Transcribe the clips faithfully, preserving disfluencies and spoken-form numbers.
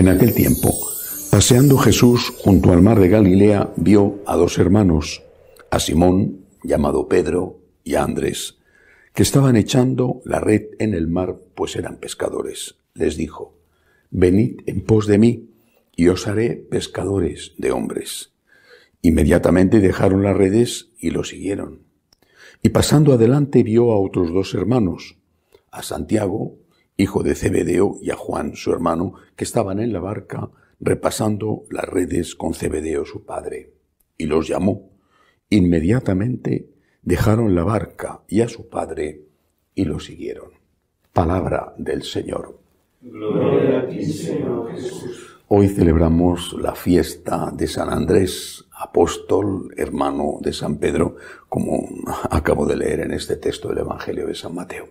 En aquel tiempo, paseando Jesús junto al mar de Galilea, vio a dos hermanos, a Simón, llamado Pedro, y a Andrés, que estaban echando la red en el mar, pues eran pescadores. Les dijo: venid en pos de mí, y os haré pescadores de hombres. Inmediatamente dejaron las redes y lo siguieron. Y pasando adelante vio a otros dos hermanos, a Santiago, hijo de Zebedeo, y a Juan, su hermano, que estaban en la barca repasando las redes con Zebedeo, su padre. Y los llamó. Inmediatamente dejaron la barca y a su padre y lo siguieron. Palabra del Señor. Gloria a ti, Señor Jesús. Hoy celebramos la fiesta de San Andrés, apóstol, hermano de San Pedro, como acabo de leer en este texto del Evangelio de San Mateo.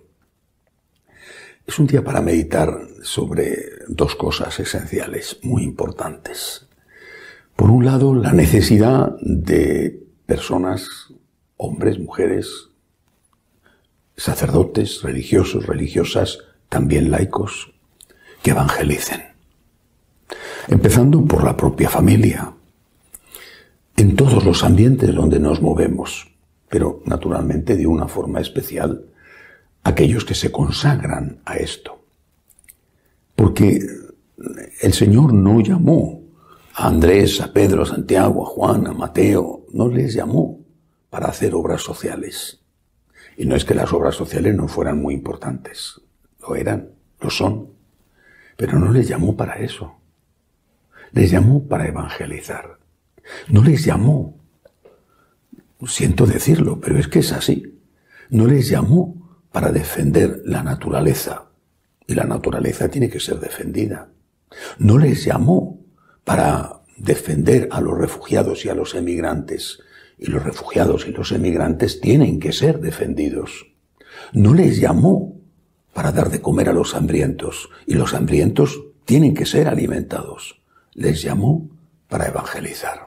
Es un día para meditar sobre dos cosas esenciales, muy importantes. Por un lado, la necesidad de personas, hombres, mujeres, sacerdotes, religiosos, religiosas, también laicos, que evangelicen. Empezando por la propia familia, en todos los ambientes donde nos movemos, pero naturalmente de una forma especial aquellos que se consagran a esto. Porque el Señor no llamó a Andrés, a Pedro, a Santiago, a Juan, a Mateo, no les llamó para hacer obras sociales. Y no es que las obras sociales no fueran muy importantes, lo eran, lo son, pero no les llamó para eso. Les llamó para evangelizar. No les llamó, siento decirlo, pero es que es así, no les llamó para defender la naturaleza, y la naturaleza tiene que ser defendida. No les llamó para defender a los refugiados y a los emigrantes, y los refugiados y los emigrantes tienen que ser defendidos. No les llamó para dar de comer a los hambrientos, y los hambrientos tienen que ser alimentados. Les llamó para evangelizar.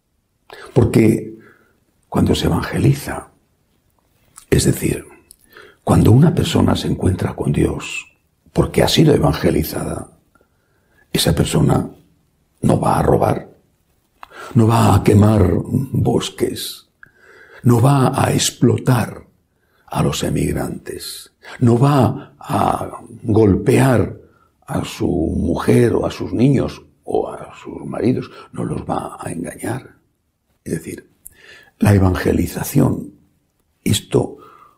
Porque cuando se evangeliza, es decir, cuando una persona se encuentra con Dios porque ha sido evangelizada, esa persona no va a robar, no va a quemar bosques, no va a explotar a los emigrantes, no va a golpear a su mujer o a sus niños o a sus maridos, no los va a engañar. Es decir, la evangelización, esto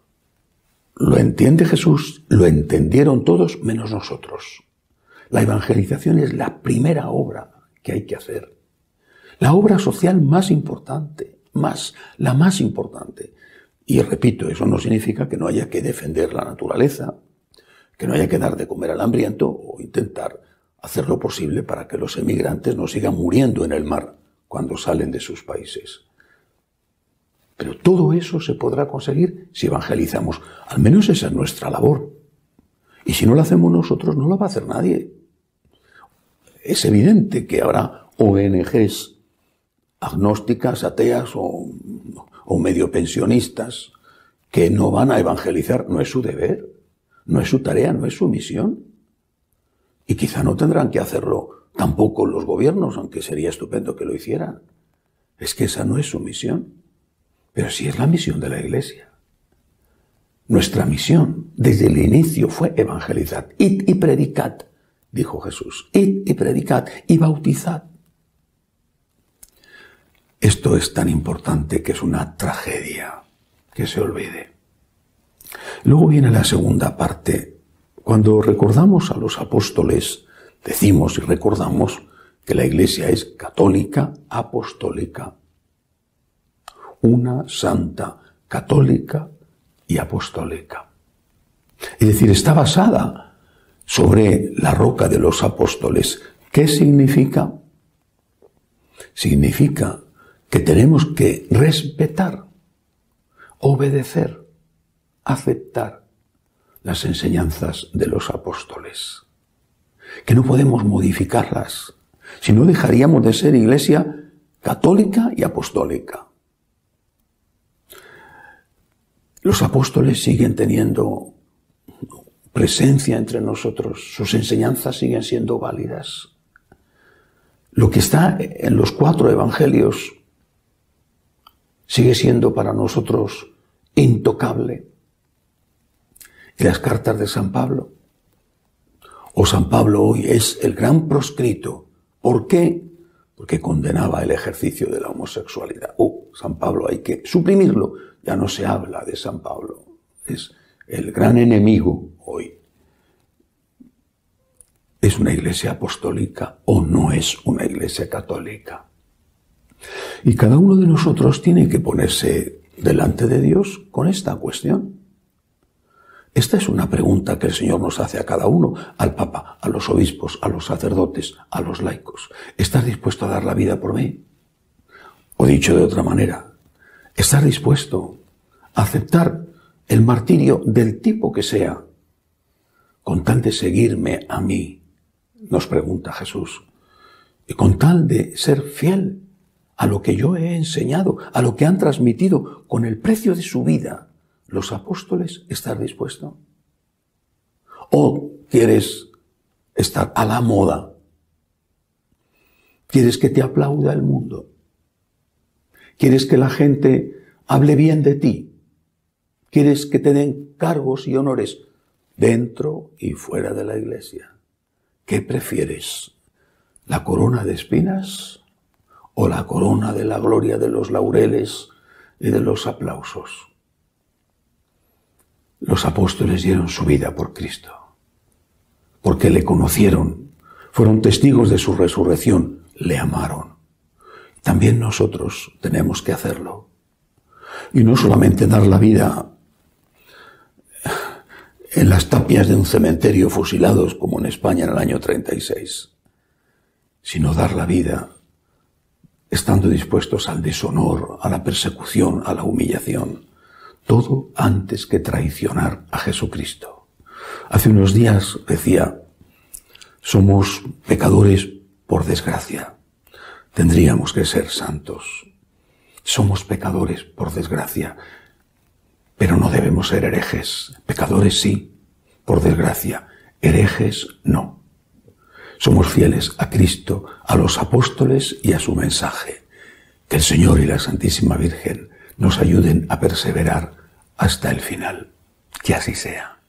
lo entiende Jesús, lo entendieron todos menos nosotros. La evangelización es la primera obra que hay que hacer. La obra social más importante, más, la más importante. Y repito, eso no significa que no haya que defender la naturaleza, que no haya que dar de comer al hambriento o intentar hacer lo posible para que los emigrantes no sigan muriendo en el mar cuando salen de sus países. Pero todo eso se podrá conseguir si evangelizamos. Al menos esa es nuestra labor. Y si no la hacemos nosotros, no la va a hacer nadie. Es evidente que habrá O N Ges agnósticas, ateas o, o medio pensionistas que no van a evangelizar. No es su deber, no es su tarea, no es su misión. Y quizá no tendrán que hacerlo tampoco los gobiernos, aunque sería estupendo que lo hicieran. Es que esa no es su misión. Pero sí es la misión de la Iglesia. Nuestra misión desde el inicio fue evangelizar. Id y predicad, dijo Jesús. Id y predicad y bautizad. Esto es tan importante que es una tragedia que se olvide. Luego viene la segunda parte. Cuando recordamos a los apóstoles, decimos y recordamos que la Iglesia es católica, apostólica. Una santa, católica y apostólica. Es decir, está basada sobre la roca de los apóstoles. ¿Qué significa? Significa que tenemos que respetar, obedecer, aceptar las enseñanzas de los apóstoles. Que no podemos modificarlas, si no dejaríamos de ser Iglesia católica y apostólica. Los apóstoles siguen teniendo presencia entre nosotros, sus enseñanzas siguen siendo válidas. Lo que está en los cuatro evangelios sigue siendo para nosotros intocable. Y las cartas de San Pablo, o San Pablo hoy es el gran proscrito. ¿Por qué? Porque condenaba el ejercicio de la homosexualidad. Oh, San Pablo hay que suprimirlo. Ya no se habla de San Pablo. Es el gran enemigo hoy. ¿Es una iglesia apostólica o no es una iglesia católica? Y cada uno de nosotros tiene que ponerse delante de Dios con esta cuestión. Esta es una pregunta que el Señor nos hace a cada uno, al Papa, a los obispos, a los sacerdotes, a los laicos. ¿Estás dispuesto a dar la vida por mí? O dicho de otra manera, ¿estás dispuesto a aceptar el martirio del tipo que sea, con tal de seguirme a mí? Nos pregunta Jesús. Y con tal de ser fiel a lo que yo he enseñado, a lo que han transmitido con el precio de su vida los apóstoles, ¿estás dispuesto? ¿O quieres estar a la moda? ¿Quieres que te aplauda el mundo? ¿Quieres que la gente hable bien de ti? ¿Quieres que te den cargos y honores dentro y fuera de la iglesia? ¿Qué prefieres? ¿La corona de espinas o la corona de la gloria de los laureles y de los aplausos? Los apóstoles dieron su vida por Cristo, porque le conocieron, fueron testigos de su resurrección, le amaron. También nosotros tenemos que hacerlo. Y no solamente dar la vida en las tapias de un cementerio fusilados como en España en el año treinta y seis, sino dar la vida estando dispuestos al deshonor, a la persecución, a la humillación, todo antes que traicionar a Jesucristo. Hace unos días decía, somos pecadores por desgracia, tendríamos que ser santos. Somos pecadores por desgracia, pero no debemos ser herejes. Pecadores sí, por desgracia, herejes no. Somos fieles a Cristo, a los apóstoles y a su mensaje. Que el Señor y la Santísima Virgen nos ayuden a perseverar hasta el final. Que así sea.